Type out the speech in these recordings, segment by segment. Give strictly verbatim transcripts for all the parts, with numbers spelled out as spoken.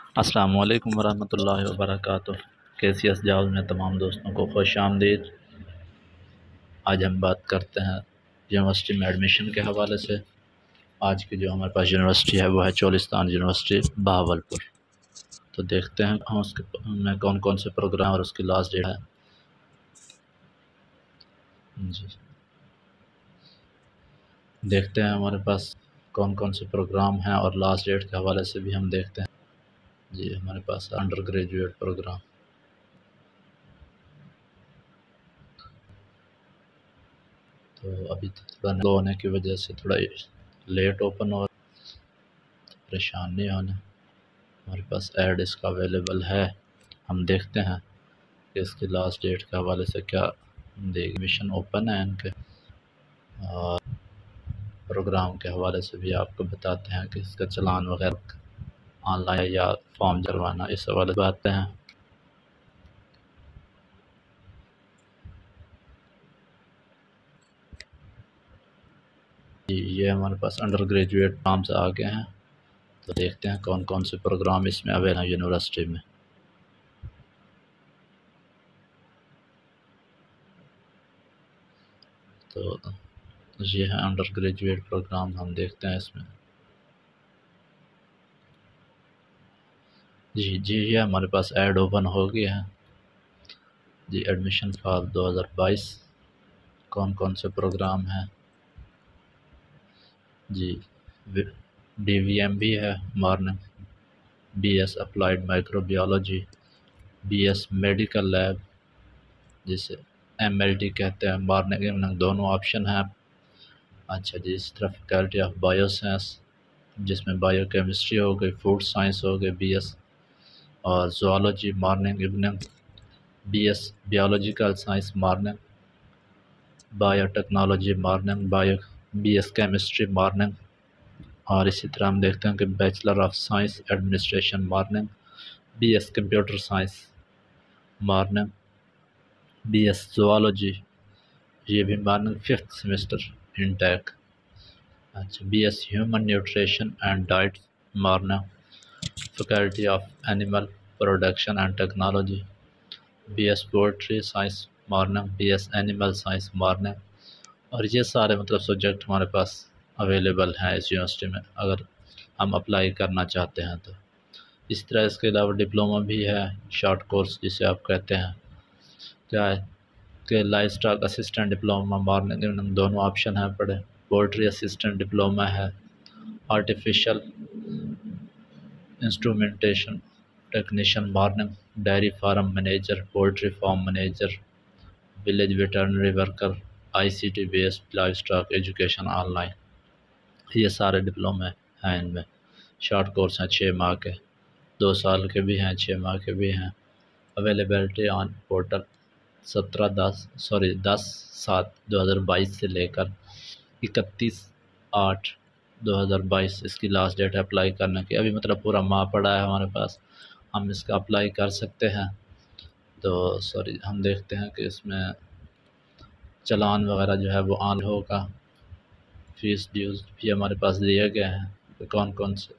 السلام علیکم ورحمۃ اللہ وبرکاتہ۔ کے سی ایس جابز میں تمام دوستوں کو خوش آمدید۔ آج ہم بات کرتے ہیں یونیورسٹی میں ایڈمیشن کے حوالے سے۔ آج کی جو ہمارے پاس یونیورسٹی ہے وہ ہے چولستان یونیورسٹی بہاولپور۔ تو دیکھتے ہیں ہم اس کے میں کون کون سے پروگرام اور اس کی لاسٹ ڈیٹ ہے۔ جی دیکھتے ہیں ہمارے پاس کون کون سے پروگرام ہیں اور لاسٹ ڈیٹ کے حوالے سے بھی ہم دیکھتے ہیں۔ جی ہمارے پاس انڈر گریجویٹ پروگرام، تو ابھی تھوڑا لو ہونے کی وجہ سے تھوڑا لیٹ اوپن اور پریشان نہیں ہونا۔ ہمارے پاس ایڈ اس کا اویلیبل ہے، ہم دیکھتے ہیں کہ اس کی لاسٹ ڈیٹ کے حوالے سے کیا دے گی۔ مشن اوپن ہے ان کے، اور پروگرام کے حوالے سے بھی آپ کو بتاتے ہیں کہ اس کا چلان وغیرہ آن لائن یا فارم جروانا، اس حوالے سے باتیں ہیں۔ یہ ہمارے پاس انڈر گریجویٹ نام سے آگے ہیں، تو دیکھتے ہیں کون کون سے پروگرام اس میں اویلیبل ہیں یونیورسٹی میں۔ تو یہ ہے انڈر گریجویٹ پروگرام، ہم دیکھتے ہیں اس میں۔ جی جی یہ ہمارے پاس ایڈ اوپن ہو گیا ہے جی۔ ایڈمیشن فال دو ہزار بائیس، کون کون سے پروگرام ہیں جی۔ ڈی وی ایم بھی ہے morning, B S applied microbiology, B S medical lab جسے ایم ایل ٹی کہتے ہیں، مارننگ ایوننگ دونوں آپشن ہیں۔ اچھا جی، اس طرح فیکلٹی آف بایو سائنس جس میں بایو کیمسٹری ہو گئی، فوڈ سائنس ہو گئی بی ایس، اور zoology morning evening, B S biological science morning, biotechnology morning, bio B S chemistry morning, اور اسی طرح ہم دیکھتے ہیں کہ bachelor of science administration morning, B S computer science morning, B S zoology یہ بھی مارننگ ففتھ سیمسٹر انٹیک۔ اچھا، B S human nutrition and diet morning, faculty of animal production and technology, B S poultry science morning, B S animal science morning, اور یہ سارے مطلب subject ہمارے پاس available ہیں اس university میں اگر ہم اپلائی کرنا چاہتے ہیں تو۔ اس طرح اس کے علاوہ ڈپلومہ بھی ہے، شارٹ کورس جسے آپ کہتے ہیں، کیا ہے کہ livestock assistant diploma morning evening دونوں آپشن ہیں پڑھے، پولٹری اسسٹنٹ ڈپلومہ ہے، artificial instrumentation technician morning, dairy farm manager, poultry farm manager, village veterinary worker, I C T base livestock education online, یہ سارے ڈپلومے ہیں ان میں۔ Short course ہیں چھ ماہ کے، دو سال کے بھی ہیں، چھ ماہ کے بھی ہیں۔ اویلیبلٹی آن پورٹل سترہ دس سوری دس سات دو ہزار بائیس سے لے کر اکتیس آٹھ دو ہزار بائیس اس کی لاسٹ ڈیٹ ہے اپلائی کرنے کی۔ ابھی مطلب پورا ماہ پڑا ہے ہمارے پاس، ہم اس کا اپلائی کر سکتے ہیں۔ تو سوری ہم دیکھتے ہیں کہ اس میں چلان وغیرہ جو ہے وہ آن ہوگا، فیس ڈیوز بھی ہمارے پاس دیے گئے ہیں کہ کون کون سے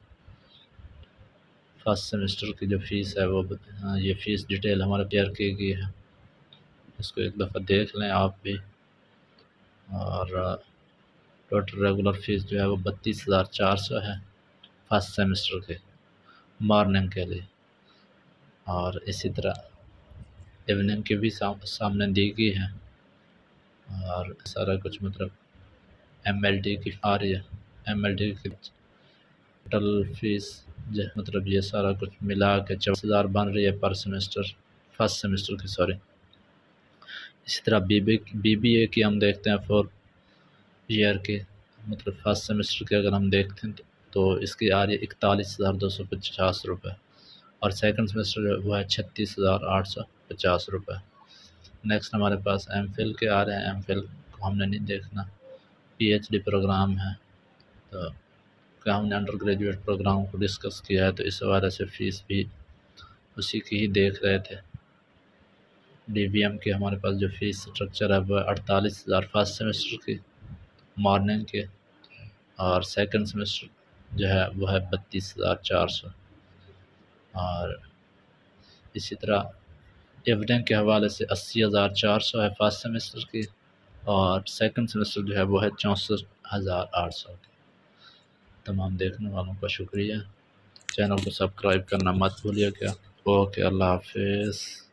فرسٹ سیمسٹر کی جو فیس ہے وہ یہ فیس ڈیٹیل ہمارے پیئر کی گئی ہے، اس کو ایک دفعہ دیکھ لیں آپ بھی۔ اور ٹوٹل ریگولر فیس جو ہے وہ بتیس ہزار چار سو ہے فرسٹ سیمسٹر کے مارننگ کے لیے، اور اسی طرح ایوننگ کی بھی سامنے دی گئی ہے، اور سارا کچھ مطلب ایم ایل ٹی کی آ رہی ہے، ایم ایل ٹی کی ٹوٹل فیس جو مطلب یہ سارا کچھ ملا کے چوبیس ہزار بن رہی ہے پر سیمسٹر، فرسٹ سیمسٹر کی سوری۔ اسی طرح B B B B A کی ہم دیکھتے ہیں فور ایئر کے مطلب فرسٹ سیمسٹر کے اگر ہم دیکھتے ہیں تو اس کی آ رہی ہے اکتالیس ہزار دو سو پچاس روپے، اور سیکنڈ سیمسٹر وہ ہے چھتیس ہزار آٹھ سو پچاس روپے۔ نیکسٹ ہمارے پاس ایم فل کے آ رہے ہیں، ایم فل کو ہم نے نہیں دیکھنا، پی ایچ ڈی پروگرام ہے، تو کیا ہم نے انڈر گریجویٹ پروگرام کو ڈسکس کیا ہے تو اس حوالے سے فیس بھی اسی کی ہی دیکھ رہے تھے۔ ڈی بی ایم کی ہمارے پاس جو فیس سٹرکچر ہے وہ اڑتالیس ہزار فرسٹ سیمسٹر کی مارننگ کے، اور سیکنڈ سیمسٹر جو ہے وہ ہے بتیس ہزار چار سو۔ اور اسی طرح ایویڈنگ کے حوالے سے اسی ہزار چار سو ہے فرسٹ سیمسٹر کی، اور سیکنڈ سیمسٹر جو ہے وہ ہے چونسٹھ ہزار آٹھ سو کی۔ تمام دیکھنے والوں کا شکریہ، چینل کو سبسکرائب کرنا مت بھولیے گا۔ اوکے، اللہ حافظ۔